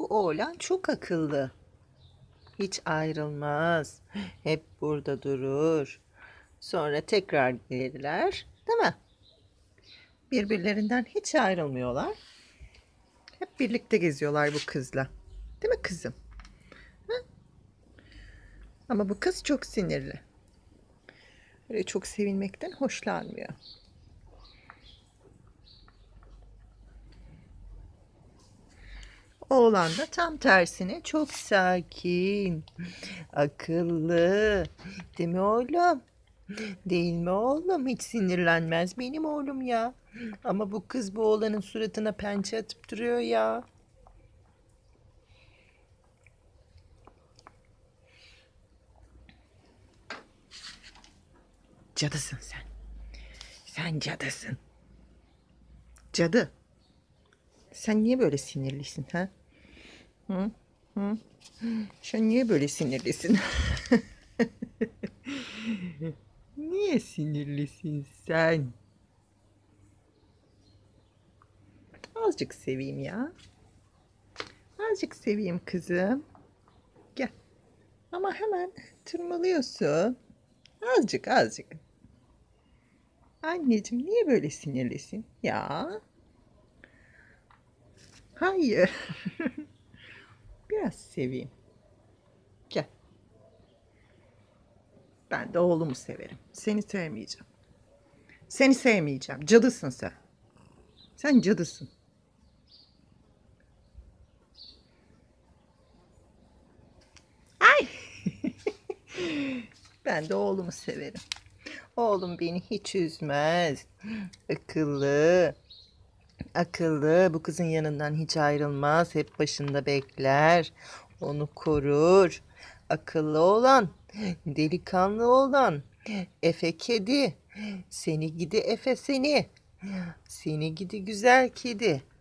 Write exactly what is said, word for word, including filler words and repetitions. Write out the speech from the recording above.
Bu oğlan çok akıllı. Hiç ayrılmaz. Hep burada durur. Sonra tekrar gelirler, değil mi? Birbirlerinden hiç ayrılmıyorlar. Hep birlikte geziyorlar bu kızla. Değil mi kızım? Hı? Ama bu kız çok sinirli. Böyle çok sevilmekten hoşlanmıyor. Oğlan da tam tersine çok sakin, akıllı. Değil mi oğlum? Değil mi oğlum? Hiç sinirlenmez benim oğlum ya. Ama bu kız bu oğlanın suratına pençe atıp duruyor ya. Cadısın sen. Sen cadısın. Cadı. Sen niye böyle sinirlisin ha? Hı? Hı? Sen niye böyle sinirlisin? Niye sinirlisin sen? Azıcık seveyim ya. Azıcık seveyim kızım. Gel. Ama hemen tırmalıyorsun. Azıcık azıcık. Anneciğim niye böyle sinirlisin? Ya. Hayır. Biraz seveyim. Gel. Ben de oğlumu severim. Seni sevmeyeceğim. Seni sevmeyeceğim. Cadısın sen. Sen cadısın. Ay. Ben de oğlumu severim. Oğlum beni hiç üzmez. Akıllı. Akıllı. Bu kızın yanından hiç ayrılmaz. Hep başında bekler. Onu korur. Akıllı olan. Delikanlı olan. Efe kedi. Seni gidi Efe seni. Seni gidi güzel kedi.